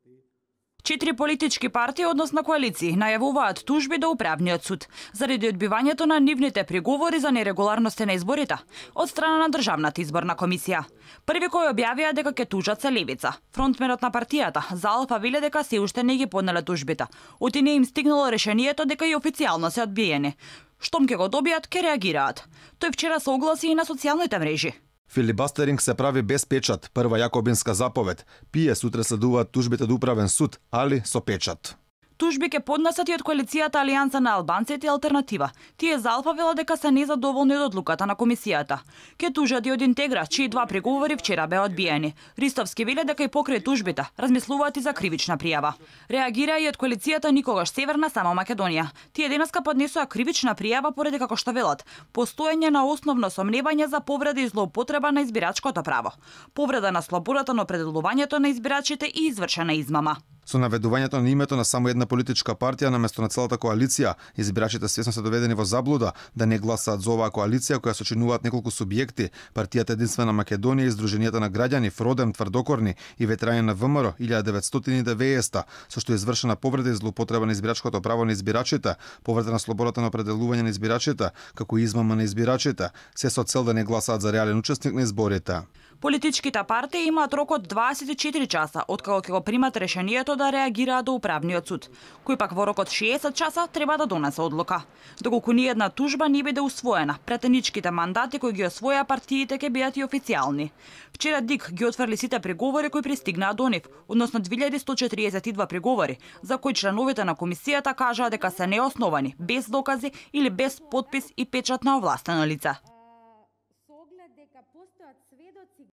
4 политички партии, односно коалиции, најавуваат тужби до управниот суд заради одбивањето на нивните приговори за нерегуларности на изборите од страна на Државната изборна комисија. Први кои објавија дека ќе тужат се Левица. Фронтменот на партијата за Алфа веле дека се уште не ги поднеле тужбите. Оти не им стигнало решението дека и официјално се одбиени. Штом ќе го добијат, ќе реагираат. Тој вчера се огласи и на социјалните мрежи. Филибастеринг се прави без печат, прва Јакобинска заповед. Пие сутре следуваат тужбите до управен суд, али со печат. Тужби ќе поднесат и од коалицијата Алијанса на албанците и Алтернатива. Тие за Алфа велат дека се незадоволни од одлуката на комисијата. Ке тужат и од Интегра, чии 2 приговори вчера беа одбиени. Ристовски веле дека и покрај тужбите размислуваат и за кривична пријава. Реагира и од коалицијата Никогаш Северна само Македонија. Тие денеска поднесоа кривична пријава поради, како што велат, постоење на основно сомневање за повреда и злоупотреба на избирачкото право, повреда на слободата на определувањето на избирачите и извршена измама. Со наведувањето на името на само една политичка партија наместо на целата коалиција, избирачите свесно се доведени во заблуда да не гласаат за оваа коалиција која сочинуваат неколку субјекти: партијата Единствена Македонија, Издруженијата на граѓани, Фродем, Тврдокорни и ветерани на ВМРО 1990, со што е извршена повреда и злоупотреба на избирачкото право на избирачите, повреда на слободата на определување на избирачите, како и измама на избирачите, се со цел да не гласаат за реален учесник на изборите. Политичките партии имаат рок од 24 часа откако ќе го примат решението да реагираат до управниот суд, кој пак во рок од 60 часа треба да донесе одлука. Доколку ни една тужба не биде усвоена, претеничките мандати кои ги освоја партиите ќе бидат и официјални. Вчера ДИК ги отфрли сите приговори кои пристигнаа до нив, односно 2142 приговори, за кои членовите на комисијата кажаа дека се неосновани, без докази или без подпис и печат на овластено лице.